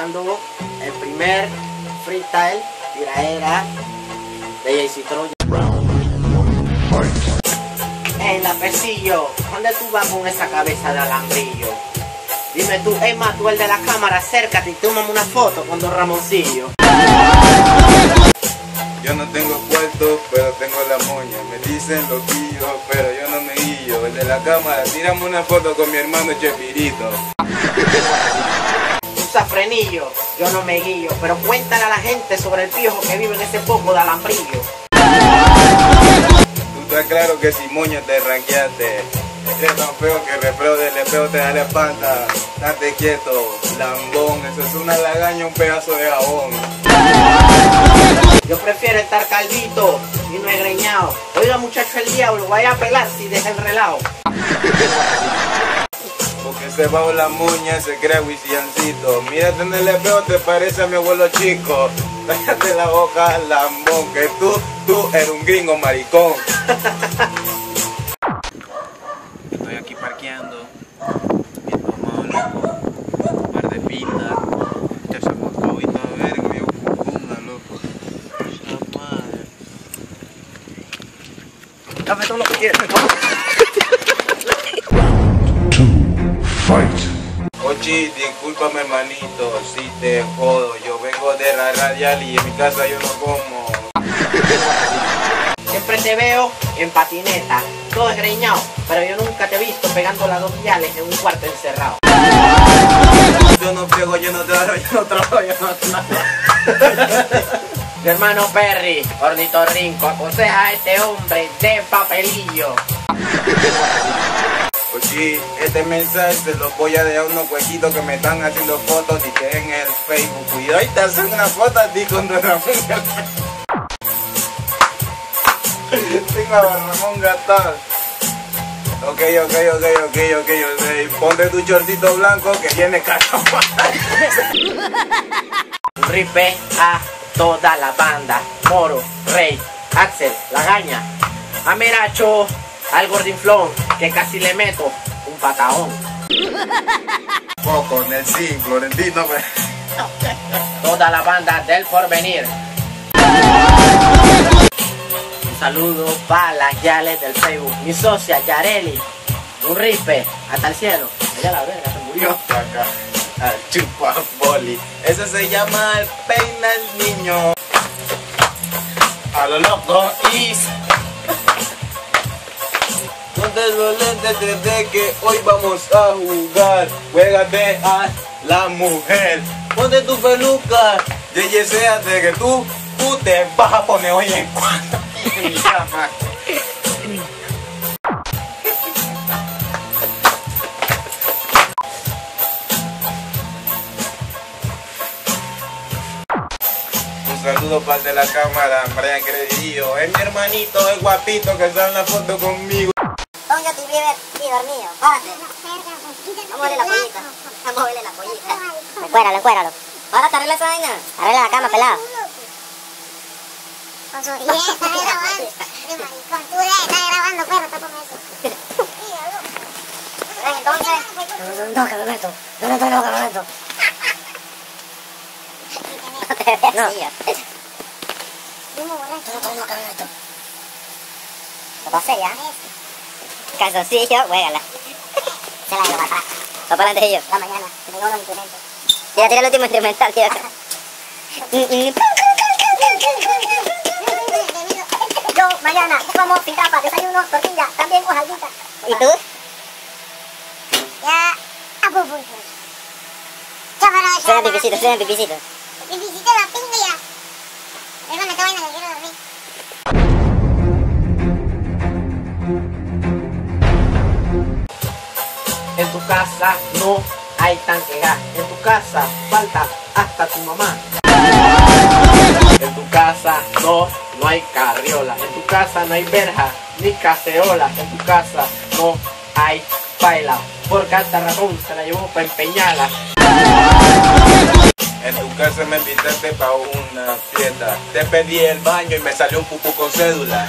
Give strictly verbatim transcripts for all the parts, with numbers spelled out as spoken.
grabando el primer freestyle tiraera de Jaycee Troya. En la Pesillo, ¿dónde tú vas con esa cabeza de alambrillo? Dime tú, es más, tú el de la cámara, acércate y tómame una foto con Don Ramoncillo. Yo no tengo puesto, pero tengo la moña. Me dicen loquillo, pero yo no me guillo. El de la cámara, tírame una foto con mi hermano Chespirito. Usa frenillo, yo no me guillo, pero cuéntale a la gente sobre el piojo que vive en ese poco de alambrillo. Tú estás claro que si moña te ranqueaste. Es tan feo que el reflejo del espejo te da la espalda. Date quieto, lambón, eso es una lagaña, un pedazo de jabón. Yo prefiero estar calvito y no egreñado. Oiga muchacho el diablo, vaya a pelar si deja el relajo. Porque se va la moña, se crea wisiancito. Mírate en el espejo, te parece a mi abuelo chico. Cállate la boca, lambón, que tú, tú eres un gringo maricón. Estoy aquí parqueando, viendo más loco, un par de pintas, ya se me acabó y toda verga, me confunda, loco. La madre. Dame todo lo que quieras. Fight. Ochi, discúlpame hermanito, si te jodo, yo vengo de la radial y en mi casa yo no como. Siempre te veo en patineta, todo esgreñado, pero yo nunca te he visto pegando las dos viales en un cuarto encerrado. Yo no friego, yo no trabajo, yo no trabajo, yo no trabajo. Mi hermano Perry, ornitorrinco, aconseja a este hombre de papelillo. Ochi, este mensaje se lo voy a dejar a unos huequitos que me están haciendo fotos y que en el Facebook. Cuidado y te hacen una foto a ti con Don Ramón Gatán. Tengo a Don Ramón Gatán. Ok, ok, ok, ok, ok, ok. Ponte tu shortito blanco que viene caro. Ripe a toda la banda, Moro, Rey, Axel, Lagaña, Ameracho, al Gordinflón, que casi le meto un patadón. Poco, Nelson, Florentino, pues. Toda la banda del Porvenir. Un saludo para las yales del Facebook. Mi socia Yareli, un ripe hasta el cielo. Allá la verga se murió. Acá, al chupa boli. Eso se llama el peina el niño. A lo loco y ponte los lentes desde que hoy vamos a jugar. Juégate a la mujer. Ponte tu peluca. Yeyeséate que tú, tú te vas a poner hoy en cuando. Mi cama. Un saludo para el de la cámara, Brian Credillo. Es mi hermanito, es guapito que está en la foto conmigo. Don Justin Bieber y dormido. Párate. Vamos a verle la pollita. Vamos a verle la pollita. Encuéralo, encuéralo. Párate, arregla esa vaina. Arregla la cama, pelado. Con su dieta, está grabando. Con tu dieta, está grabando, perro, está con eso. Entonces. No, que me meto. No, no, no, que me meto. No te veas, no. No, no, que me meto. Lo pasé ya. Calzoncillo, juégala. Se la llevo para atrás. Va para adelante yo. La mañana, que tengo los instrumentos. Ya tira el último instrumental, tío. Yo mañana como sin tapa, desayuno, tortilla, también hojaldita. ¿Y tú? Ya, a pupú. Suena pipicito, suena pipicito. Pipicito la pinga ya. Hermano, esta vaina que quiero dormir. En tu casa no hay tanque gas. En tu casa falta hasta tu mamá. En tu casa no, no hay carriola. En tu casa no hay verja ni cacerola. En tu casa no hay paila, porque hasta Ramón se la llevó para empeñarla. En tu casa me invitaste pa' una fiesta. Te pedí el baño y me salió un pupú con cédula.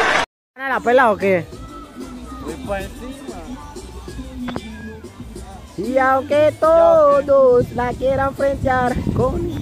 ¿La pela o qué? Voy pa' encima. Y aunque todos la quieran frentear con